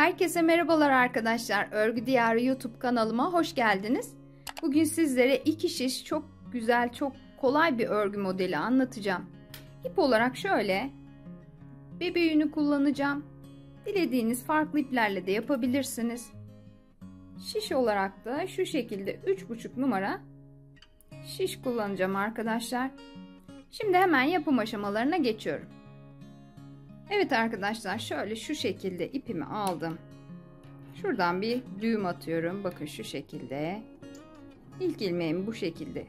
Herkese merhabalar arkadaşlar. Örgü Diyarı YouTube kanalıma hoş geldiniz. Bugün sizlere iki şiş çok güzel, çok kolay bir örgü modeli anlatacağım. İp olarak şöyle bebe yünü kullanacağım. Dilediğiniz farklı iplerle de yapabilirsiniz. Şiş olarak da şu şekilde 3,5 numara şiş kullanacağım arkadaşlar. Şimdi hemen yapım aşamalarına geçiyorum. Evet arkadaşlar, şöyle şu şekilde ipimi aldım. Şuradan bir düğüm atıyorum. Bakın şu şekilde. İlk ilmeğimi bu şekilde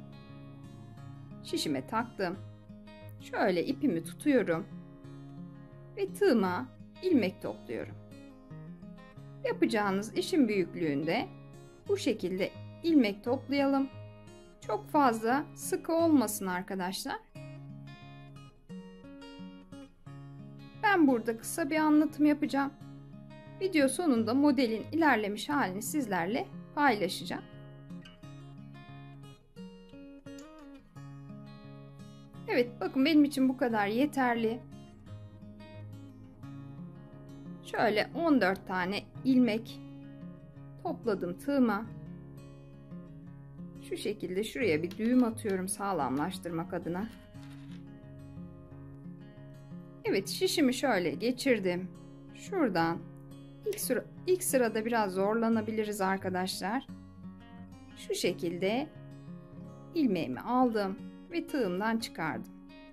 şişime taktım. Şöyle ipimi tutuyorum ve tığıma ilmek topluyorum. Yapacağınız işin büyüklüğünde bu şekilde ilmek toplayalım. Çok fazla sıkı olmasın arkadaşlar. Ben burada kısa bir anlatım yapacağım. Video sonunda modelin ilerlemiş halini sizlerle paylaşacağım. Evet, bakın benim için bu kadar yeterli. Şöyle 14 tane ilmek topladım tığıma. Şu şekilde şuraya bir düğüm atıyorum sağlamlaştırmak adına. Evet, şişimi şöyle geçirdim. Şuradan ilk sırada biraz zorlanabiliriz arkadaşlar. Şu şekilde ilmeğimi aldım ve tığımdan çıkardım.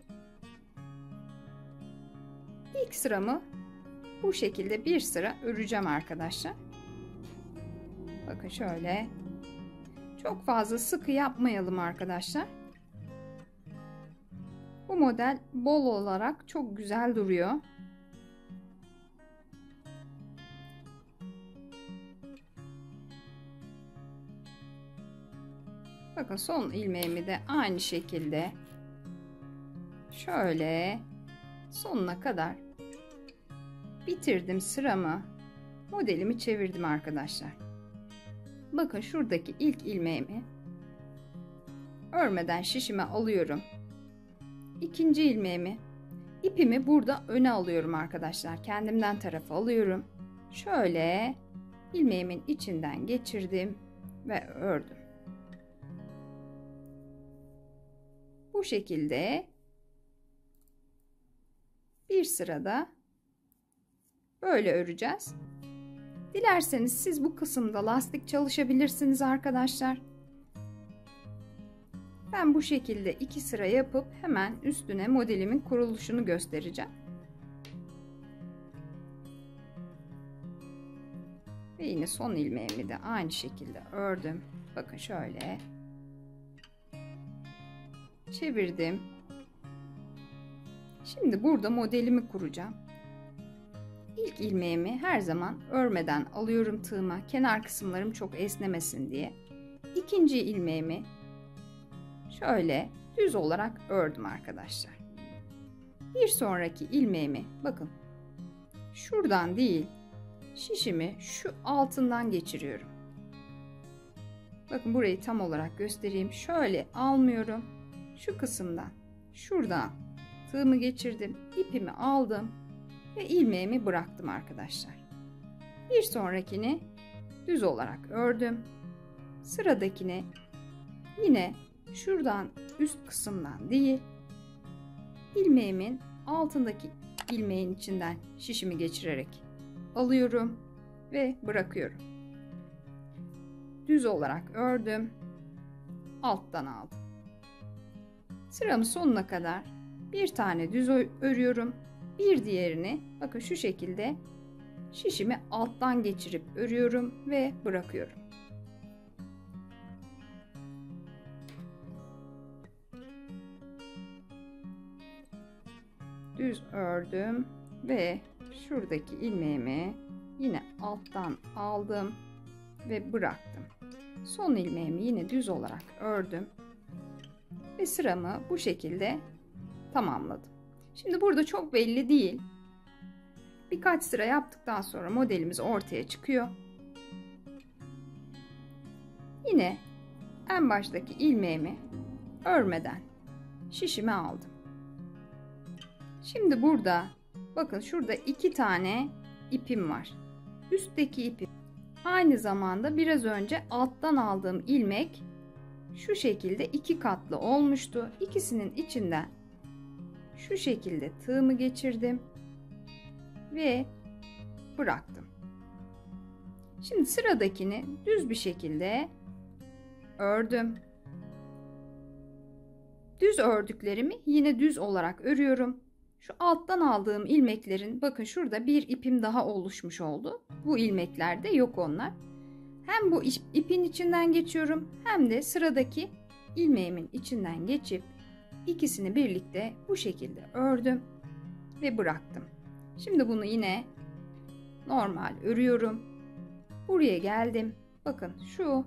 İlk sıramı bu şekilde bir sıra öreceğim arkadaşlar. Bakın şöyle. Çok fazla sıkı yapmayalım arkadaşlar. Bu model bol olarak çok güzel duruyor. Bakın son ilmeğimi de aynı şekilde şöyle sonuna kadar bitirdim sıramı. Modelimi çevirdim arkadaşlar. Bakın şuradaki ilk ilmeğimi örmeden şişime alıyorum. İkinci ilmeğimi, ipimi burada öne alıyorum arkadaşlar. Kendimden tarafa alıyorum. Şöyle ilmeğimin içinden geçirdim ve ördüm. Bu şekilde bir sırada böyle öreceğiz. Dilerseniz siz bu kısımda lastik çalışabilirsiniz arkadaşlar. Ben bu şekilde 2 sıra yapıp hemen üstüne modelimin kuruluşunu göstereceğim. Ve yine son ilmeğimi de aynı şekilde ördüm. Bakın şöyle çevirdim. Şimdi burada modelimi kuracağım. İlk ilmeğimi her zaman örmeden alıyorum tığıma. Kenar kısımlarım çok esnemesin diye. İkinci ilmeğimi şöyle düz olarak ördüm arkadaşlar. Bir sonraki ilmeğimi bakın şuradan değil, şişimi şu altından geçiriyorum. Bakın burayı tam olarak göstereyim. Şöyle almıyorum. Şu kısımdan şuradan tığımı geçirdim, ipimi aldım ve ilmeğimi bıraktım arkadaşlar. Bir sonrakini düz olarak ördüm. Sıradakini yine şuradan üst kısımdan değil, ilmeğimin altındaki ilmeğin içinden şişimi geçirerek alıyorum ve bırakıyorum. Düz olarak ördüm, alttan aldım. Sıramın sonuna kadar bir tane düz örüyorum, bir diğerini bakın şu şekilde şişimi alttan geçirip örüyorum ve bırakıyorum. Düz ördüm ve şuradaki ilmeğimi yine alttan aldım ve bıraktım. Son ilmeğimi yine düz olarak ördüm ve sıramı bu şekilde tamamladım. Şimdi burada çok belli değil. Birkaç sıra yaptıktan sonra modelimiz ortaya çıkıyor. Yine en baştaki ilmeğimi örmeden şişime aldım. Şimdi burada bakın şurada 2 tane ipim var. üstteki ipi aynı zamanda biraz önce alttan aldığım ilmek şu şekilde 2 katlı olmuştu. İkisinin içinden şu şekilde tığımı geçirdim ve bıraktım. Şimdi sıradakini düz bir şekilde ördüm. Düz ördüklerimi yine düz olarak örüyorum. Şu alttan aldığım ilmeklerin bakın şurada bir ipim daha oluşmuş oldu. Bu ilmeklerde yok onlar. Hem bu ipin içinden geçiyorum hem de sıradaki ilmeğimin içinden geçip ikisini birlikte bu şekilde ördüm ve bıraktım. Şimdi bunu yine normal örüyorum. Buraya geldim. Bakın şu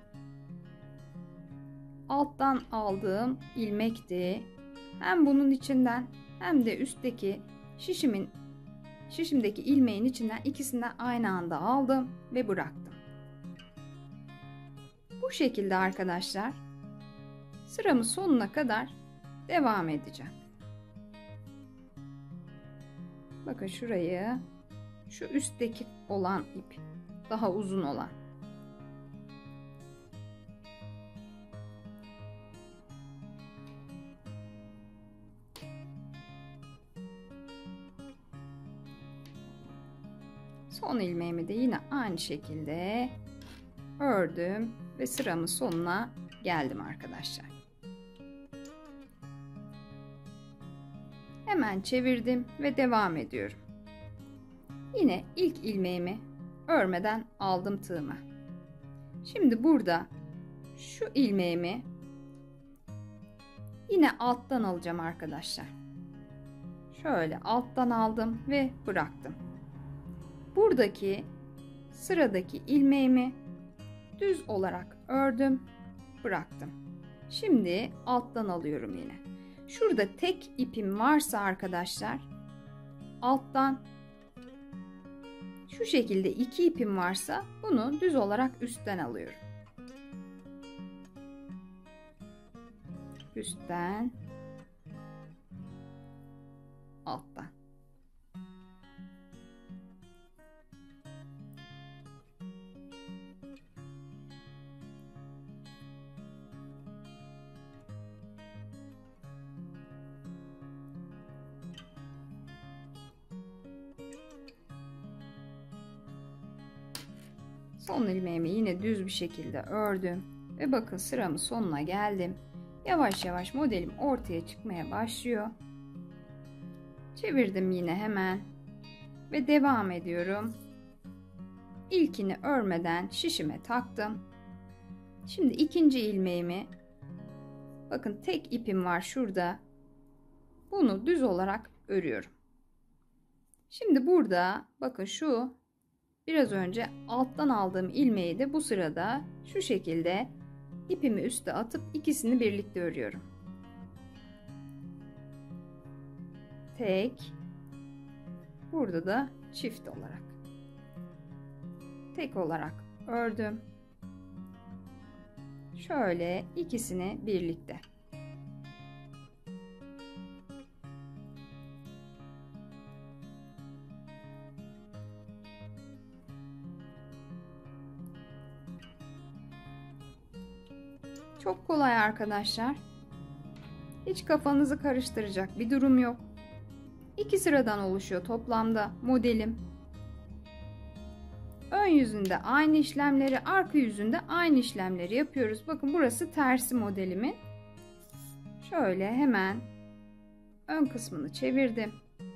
alttan aldığım ilmekti. Hem bunun içinden hem de üstteki şişimdeki ilmeğin içinden ikisinden aynı anda aldım ve bıraktım. Bu şekilde arkadaşlar sıramın sonuna kadar devam edeceğim. Bakın şurayı, şu üstteki olan ip daha uzun olan. Son ilmeğimi de yine aynı şekilde ördüm ve sıramın sonuna geldim arkadaşlar. Hemen çevirdim ve devam ediyorum. Yine ilk ilmeğimi örmeden aldım tığıma. Şimdi burada şu ilmeğimi yine alttan alacağım arkadaşlar. Şöyle alttan aldım ve bıraktım. Buradaki sıradaki ilmeğimi düz olarak ördüm, bıraktım. Şimdi alttan alıyorum yine. Şurada tek ipim varsa arkadaşlar alttan, şu şekilde 2 ipim varsa bunu düz olarak üstten alıyorum. Üstten, alttan. Son ilmeğimi yine düz bir şekilde ördüm ve bakın sıramın sonuna geldim. Yavaş yavaş modelim ortaya çıkmaya başlıyor. Çevirdim yine hemen ve devam ediyorum. İlkini örmeden şişime taktım. Şimdi ikinci ilmeğimi, bakın tek ipim var şurada. Bunu düz olarak örüyorum. Şimdi burada bakın şu biraz önce alttan aldığım ilmeği de bu sırada şu şekilde ipimi üste atıp ikisini birlikte örüyorum. Tek, burada da çift olarak. Tek olarak ördüm. Şöyle ikisini birlikte. Çok kolay arkadaşlar. Hiç kafanızı karıştıracak bir durum yok. 2 sıradan oluşuyor toplamda modelim. Ön yüzünde aynı işlemleri, arka yüzünde aynı işlemleri yapıyoruz. Bakın burası tersi modelimin. Şöyle hemen ön kısmını çevirdim.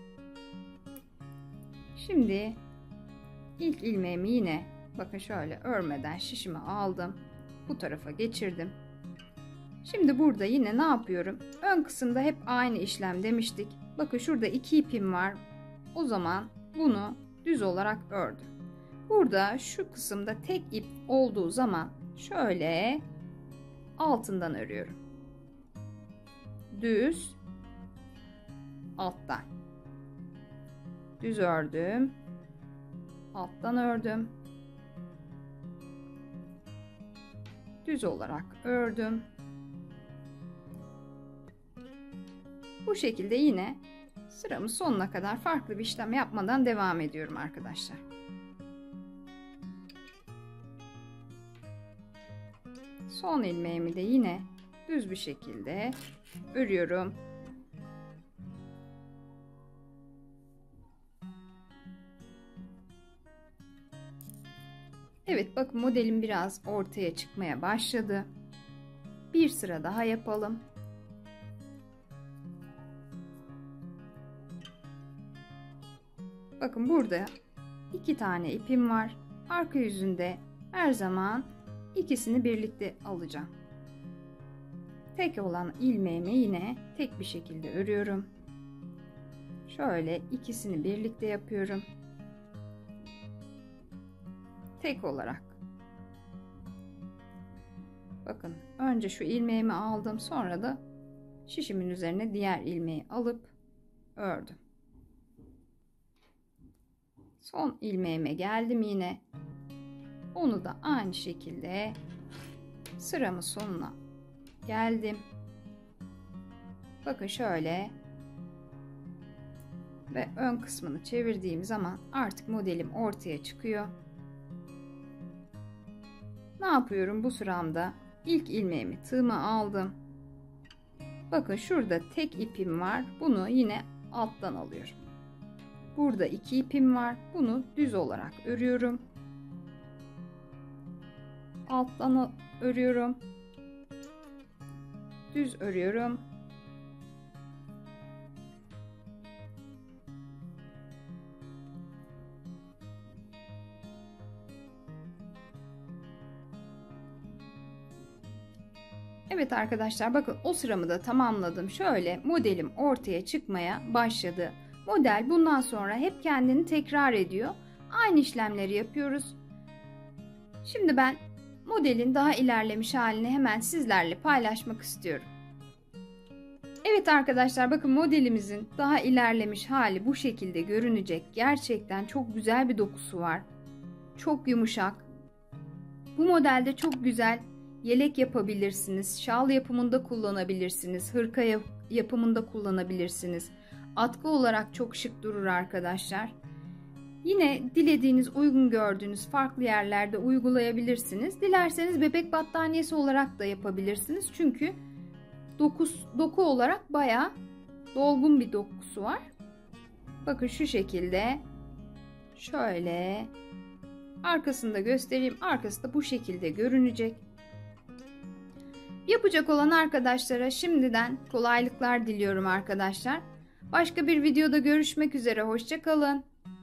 Şimdi ilk ilmeğimi yine bakın şöyle örmeden şişime aldım. Bu tarafa geçirdim. Şimdi burada yine ne yapıyorum? Ön kısımda hep aynı işlem demiştik. Bakın şurada 2 ipim var. O zaman bunu düz olarak ördüm. Burada şu kısımda tek ip olduğu zaman şöyle altından örüyorum. Düz, alttan. Düz ördüm. Alttan ördüm. Düz olarak ördüm. Bu şekilde yine sıramın sonuna kadar farklı bir işlem yapmadan devam ediyorum arkadaşlar. Son ilmeğimi de yine düz bir şekilde örüyorum. Evet, bakın modelim biraz ortaya çıkmaya başladı. Bir sıra daha yapalım. Bakın burada 2 tane ipim var. Arka yüzünde her zaman ikisini birlikte alacağım. Tek olan ilmeğimi yine tek bir şekilde örüyorum. Şöyle ikisini birlikte yapıyorum. Tek olarak. Bakın önce şu ilmeğimi aldım, sonra da şişimin üzerine diğer ilmeği alıp ördüm. Son ilmeğime geldim yine. Onu da aynı şekilde sıramın sonuna geldim. Bakın şöyle ve ön kısmını çevirdiğim zaman artık modelim ortaya çıkıyor. Ne yapıyorum bu sıramda? İlk ilmeğimi, tığıma aldım. Bakın şurada tek ipim var. Bunu yine alttan alıyorum. Burada 2 ipim var. Bunu düz olarak örüyorum. Alttan örüyorum. Düz örüyorum. Evet arkadaşlar, bakın o sıramı da tamamladım. Şöyle modelim ortaya çıkmaya başladı. Model bundan sonra hep kendini tekrar ediyor. Aynı işlemleri yapıyoruz. Şimdi ben modelin daha ilerlemiş halini hemen sizlerle paylaşmak istiyorum. Evet arkadaşlar, bakın modelimizin daha ilerlemiş hali bu şekilde görünecek. Gerçekten çok güzel bir dokusu var. Çok yumuşak. Bu modelde çok güzel yelek yapabilirsiniz. Şal yapımında kullanabilirsiniz. Hırka yapımında kullanabilirsiniz. Atkı olarak çok şık durur arkadaşlar. Yine dilediğiniz, uygun gördüğünüz farklı yerlerde uygulayabilirsiniz. Dilerseniz bebek battaniyesi olarak da yapabilirsiniz. Çünkü doku olarak bayağı dolgun bir dokusu var. Bakın şu şekilde. Şöyle arkasını da göstereyim. Arkası da bu şekilde görünecek. Yapacak olan arkadaşlara şimdiden kolaylıklar diliyorum arkadaşlar. Başka bir videoda görüşmek üzere. Hoşça kalın.